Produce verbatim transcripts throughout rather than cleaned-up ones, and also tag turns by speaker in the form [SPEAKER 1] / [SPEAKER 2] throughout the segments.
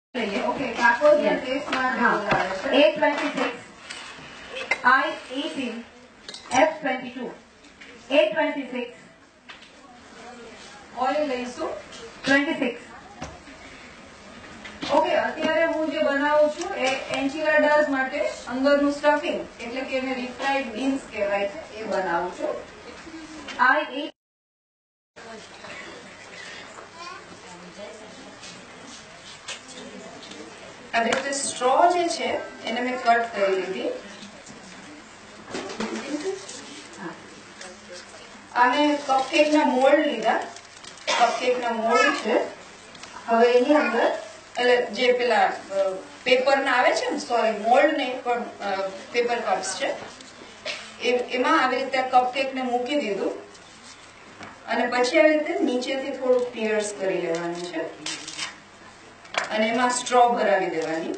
[SPEAKER 1] Okay, backwards and this one.
[SPEAKER 2] A twenty-six, I eighteen, F twenty-two. A twenty-six,
[SPEAKER 1] oil લઈશું.
[SPEAKER 2] twenty-six.
[SPEAKER 1] Okay, અત્યારે હું જે બનાવું છું એ એન્ચિલાડાસ માટે અંદરનું સ્ટફિંગ એટલે કે એને રિફ્રાઈડ બીન્સ કહેવાય છે એ બનાવું છું.
[SPEAKER 2] I eight.
[SPEAKER 1] આવી રીતે સ્ટ્રો જે છે એને મેં કટ કરી લીધી અને કપકેકના મોલ્ડ લીધા. કપકેકના મોલ્ડ છે. હવે એની અંદર એટલે જે પેલા પેપરના આવે છે ને, સોરી મોલ્ડ નહીં પણ પેપર કપ્સ છે, એમાં આવી રીતે કપકેકને મૂકી દીધું અને પછી આવી રીતે નીચેથી થોડું પિયર્સ કરી લેવાનું છે અને એમાં સ્ટ્રો ભરાવી દેવાની.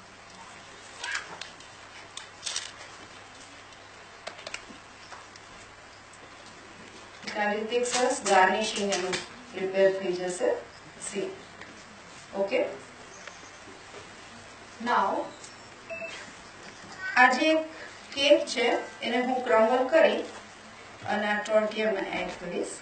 [SPEAKER 1] આવી રીતે એક સરસ ગાર્નિશિંગ એનું પ્રિપેર થઈ જશે. સી ઓકે, નાઉ આ જે કેક છે એને હું ક્રમ્બલ કરી અને આ ટોર્ટિયામાં એડ કરીશ.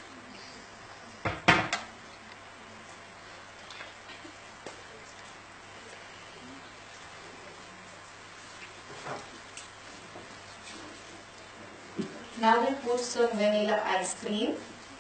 [SPEAKER 1] Now we put some vanilla ice cream.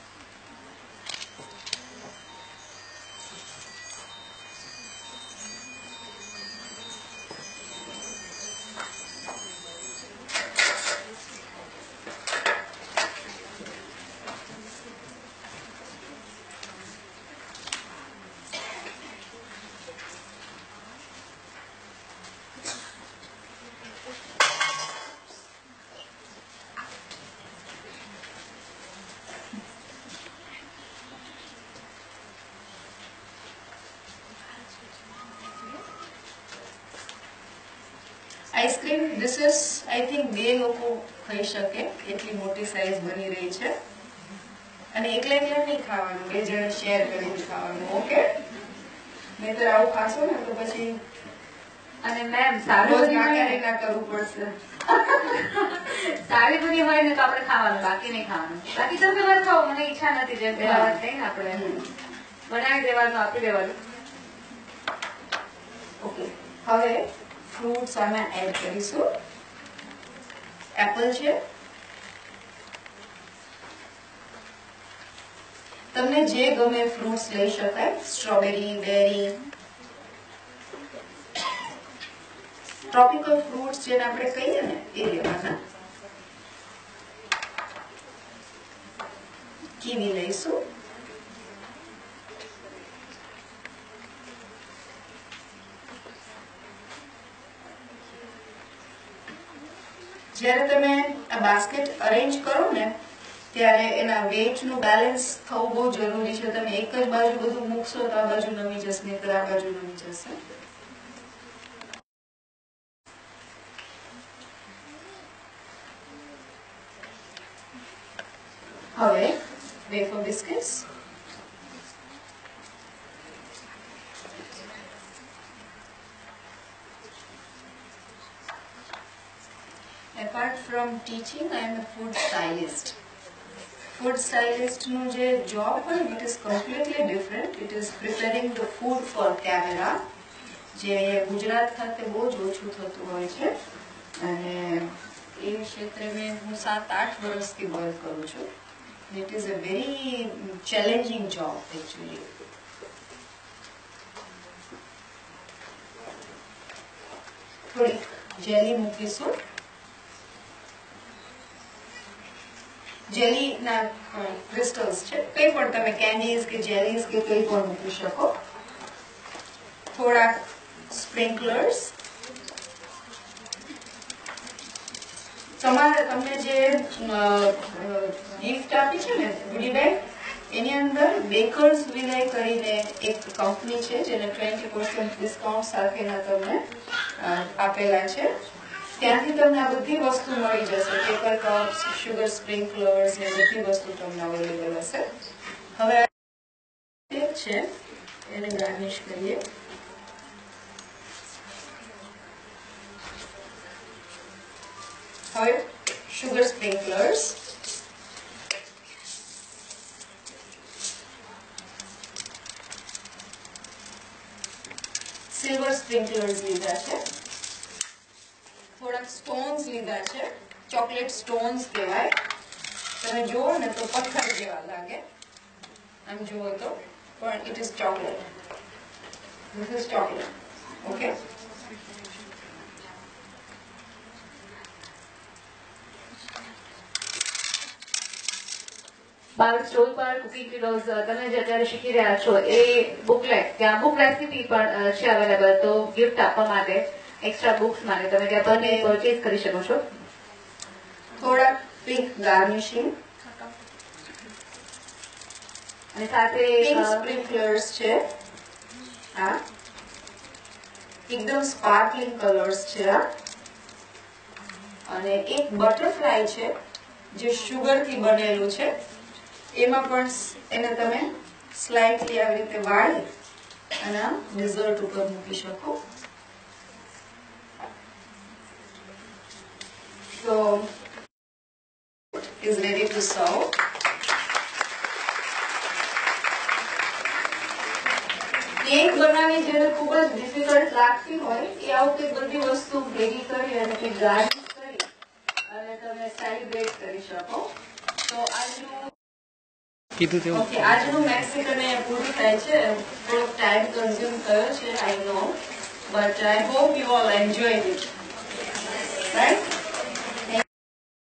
[SPEAKER 1] Ice cream this is I think બે લોકો ખાઈ શકે એટલી મોટી સાઈઝ બની રહી છે અને એકલા એકલા નહીં ખાવાનું, બે જણે શેર કરીને ખાવાનું. ઓકે, નહીતર આવું ખાશો ને તો પછી
[SPEAKER 2] અને મેમ સારી
[SPEAKER 1] રોજ
[SPEAKER 2] બધી હોય
[SPEAKER 1] નાકા
[SPEAKER 2] ને,
[SPEAKER 1] રેકા કરવું પડશે.
[SPEAKER 2] સારી બધી હોય ને તો આપણે ખાવાનું, બાકી નહીં ખાવાનું. બાકી તમે વાર ખાઓ, મને ઈચ્છા નથી. જેમ પેલા વાત થઈ ને આપણે બનાવી દેવાનું, આપી દેવાનું.
[SPEAKER 1] ઓકે, હવે ફ્રૂટ્સ આમાં એડ કરીશું. એપલ છે. તમને જે ગમે ફ્રૂટ્સ લઈ શકાય. સ્ટ્રોબેરી, બેરી, ટ્રોપિકલ ફ્રૂટ્સ જેને આપણે કહીએ ને એ લેવાના. કીવી લઈશું. જ્યારે તમે આ બાસ્કેટ અરેન્જ કરો ને ત્યારે એના વેઇટનું બેલેન્સ થવું બહુ જરૂરી છે. તમે એક જ બાજુ બધું મૂકશો તો આ બાજુ નમી જશે, નહીં તો આ બાજુ નમી જશે. હવે wafer biscuits. Apart from teaching, I am a food stylist. Food stylist નું જે job હોય it is completely different. It is preparing the food for camera. જે ગુજરાત ખાતે બહુ જ ઓછું થતું હોય છે અને એ ક્ષેત્રે હું સાત આઠ વર્ષથી વર્ક કરું છું. It is a very challenging job actually. થોડી જેલી મૂકીશું. જેલી ના ક્રિસ્ટલ્સ છે, કંઈ પણ તમે કેન્ડીઝ કે જેલીઝ કે કંઈ પણ મૂકી શકો. થોડા સ્પ્રિંકલર્સ. તમારે તમને જે ગિફ્ટ આપી છે ને ગુડી બેગ, એની અંદર બેકર્સ વિલય કરીને એક કંપની છે જેને ટ્વેન્ટી પર્સન્ટ ડિસ્કાઉન્ટ સાથેના તમને આપેલા છે. ત્યાંથી તમને આ બધી વસ્તુ મળી જશે. પેપર કપ્સ, શુગર સ્પ્રિંકલર્સ ને બધી વસ્તુ તમને અવેલેબલ હશે. હવે છે એને ગાર્નિશ કરીએ. હવે sugar sprinklers. સિલ્વર સ્પ્રિંકલર્સ લીધા છે, થોડાક સ્ટોન્સ લીધા છે, ચોકલેટ સ્ટોન્સ કહેવાય. તમે જુઓ ને તો પથ્થર જેવા લાગે, આમ જુઓ તો, પણ it is chocolate. This is chocolate. Okay,
[SPEAKER 2] બાળ સ્ટોલ પર કુકિંગ કિલોઝ તમે જે અત્યારે શીખી રહ્યા છો એ બુકલેટ, ત્યાં બુક રેસીપી પણ છે અવેલેબલ, તો ગિફ્ટ આપવા માટે એક્સ્ટ્રા બુક્સ માટે તમે ત્યાં બંને પરચેઝ કરી શકો છો.
[SPEAKER 1] થોડા પિંક ગાર્નિશિંગ
[SPEAKER 2] અને સાથે
[SPEAKER 1] પિંક સ્પ્રિંકલર્સ છે. હા, એકદમ સ્પાર્કલિંગ કલર્સ છે આ. અને એક બટરફ્લાય છે જે શુગર થી બનેલું છે. એમાં પણ એને તમે સ્લાઇટલી આવી રીતે વાળી અને આ ડિઝર્ટ ઉપર મૂકી શકો. So is ready to serve. Cake બનાવવી જેને ખૂબ જ ડિફિકલ્ટ લાગતી હોય એ આવું કંઈક બધી વસ્તુ ભેગી કરી અને કંઈક ગાર્નિશ કરી અને તમે સેલિબ્રેટ કરી શકો. તો આજનું ઓકે આજનું મેક્સિકન અહીંયા પૂરું થાય છે. થોડોક ટાઈમ કન્ઝ્યુમ થયો છે, I know, but I hope you all enjoy it, right?